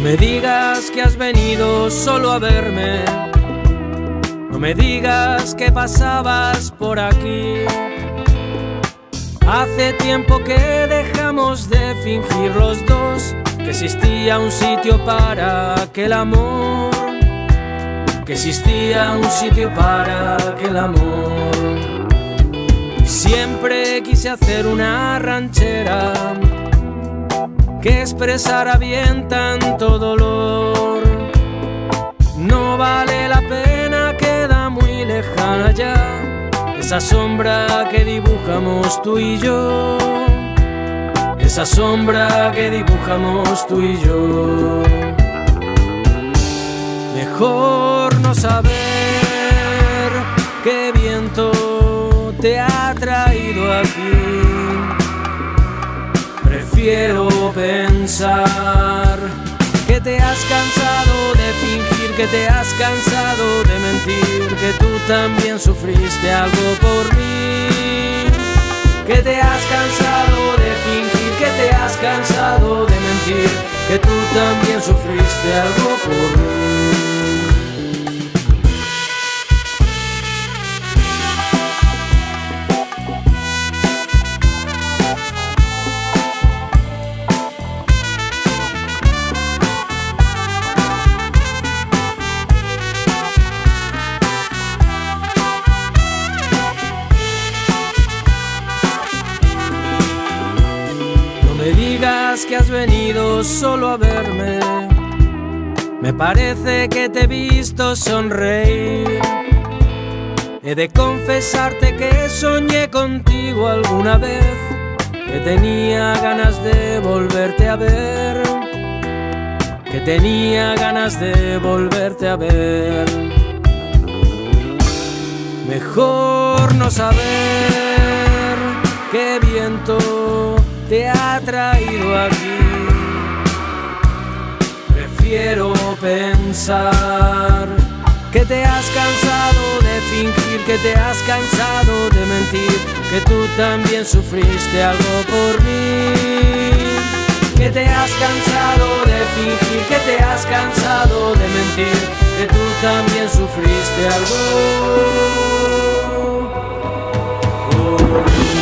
me digas que has venido solo a verme, no me digas que pasabas por aquí. Hace tiempo que dejamos de fingir los dos que existía un sitio para aquel amor, que existía un sitio para aquel amor. Siempre quise hacer una ranchera que expresara bien tanto dolor. No vale la pena, queda muy lejana ya esa sombra que dibujamos tú y yo, esa sombra que dibujamos tú y yo. Mejor no saber qué viento te ha traído aquí. Prefiero pensar que te has cansado de fingir, que te has cansado de mentir, que tú también sufriste algo por mí. Que te has cansado de fingir, que te has cansado de mentir, que tú también sufriste algo por mí. No me digas que has venido solo a verme, me parece que te he visto sonreír. He de confesarte que soñé contigo alguna vez, que tenía ganas de volverte a ver, que tenía ganas de volverte a ver. Mejor no saber qué viento te ha traído aquí. Prefiero pensar que te has cansado de fingir, que te has cansado de mentir, que tú también sufriste algo por mí. Que te has cansado de fingir, que te has cansado de mentir, que tú también sufriste algo por mí.